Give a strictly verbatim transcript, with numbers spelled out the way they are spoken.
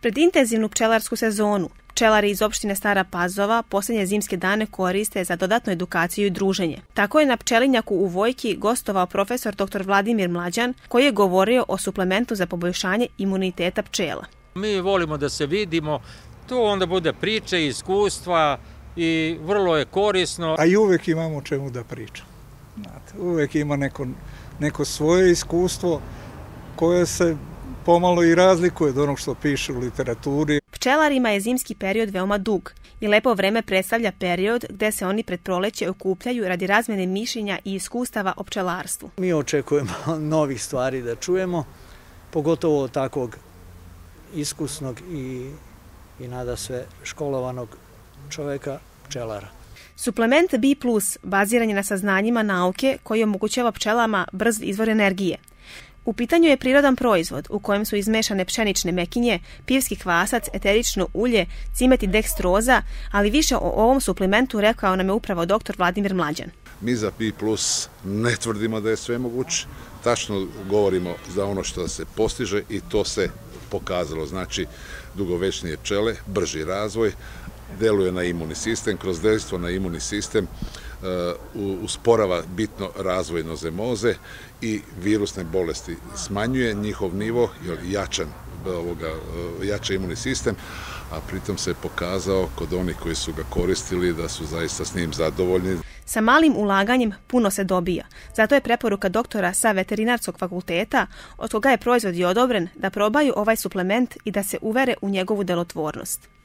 Pred intenzivnu pčelarsku sezonu, pčelari iz opštine Stara Pazova posljednje zimske dane koriste za dodatnu edukaciju i druženje. Tako je na pčelinjaku u Vojki gostovao profesor doktor Vladimir Mlađan, koji je govorio o suplementu za poboljšanje imuniteta pčela. Mi volimo da se vidimo, to onda bude priče, iskustva i vrlo je korisno. A i uvek imamo o čemu da pričam. Znate, uvek ima neko, neko svoje iskustvo koje se pomalo i razlikuje od onog što piše u literaturi. Pčelarima je zimski period veoma dug i lepo vreme predstavlja period gde se oni pred proleće okupljaju radi razmjene mišljenja i iskustava o pčelarstvu. Mi očekujemo novih stvari da čujemo, pogotovo od takvog iskusnog i, i nada sve školovanog čoveka, pčelara. Suplement B plus baziran je na saznanjima nauke koji omogućava pčelama brz izvor energije. U pitanju je prirodan proizvod u kojem su izmešane pšenične mekinje, pivski kvasac, eterično ulje, cimet i dekstroza, ali više o ovom suplementu rekao nam je upravo doktor Vladimir Mlađan. Mi za B plus ne tvrdimo da je sve moguće, tačno govorimo za ono što se postiže i to se pokazalo. Znači, dugovečnije pčele, brži razvoj, deluje na imunni sistem, kroz dejstvo na imunni sistem usporava bitno razvoj enozemoze i virusne bolesti. Smanjuje njihov nivo, jer jačan, ovoga, jača imunni sistem, a pritom se je pokazao kod onih koji su ga koristili da su zaista s njim zadovoljni. Sa malim ulaganjem puno se dobija. Zato je preporuka doktora sa veterinarskog fakulteta, od koga je proizvod i odobren, da probaju ovaj suplement i da se uvere u njegovu delotvornost.